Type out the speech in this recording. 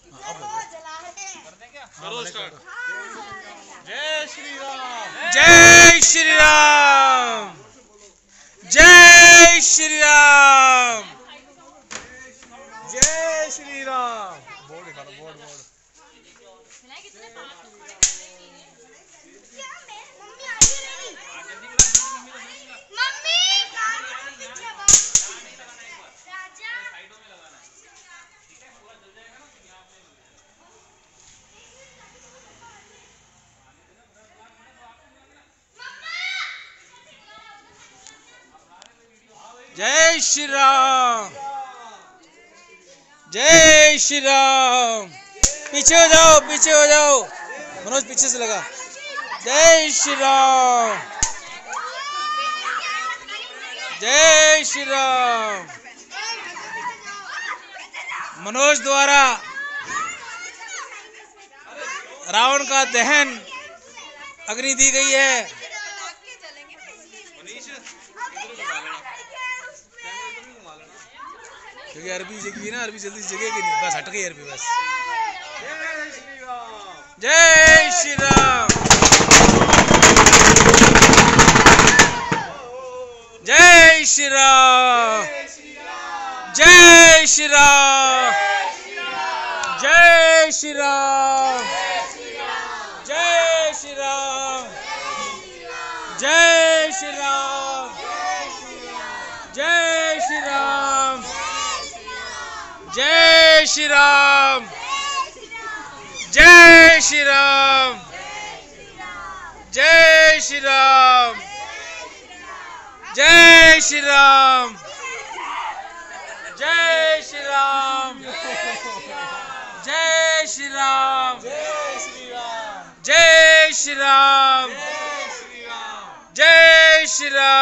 करो स्टार्ट। जय श्री राम। जय श्री राम। जय श्री राम। जय श्री राम। बोर्ड दिखा दो, बोर्ड बोर्ड। जय श्री राम। जय श्री राम। पीछे हो जाओ, पीछे हो जाओ। मनोज पीछे से लगा। जय श्री राम। जय श्री राम। मनोज द्वारा रावण का दहन अग्नि दी गई है। क्योंकि अरबी जगी ना, अरबी जल्दी जगेगी नहीं, बस हट गई अरबी बस। जय श्री राम। जय श्री राम। जय श्री राम। जय श्री राम। जय श्री राम। जय श्री राम। जय श्री राम। जय श्री राम। जय श्री राम। जय श्री राम। जय श्री राम। जय श्री राम। जय श्री राम। जय श्री राम। जय श्री राम। जय श्री राम।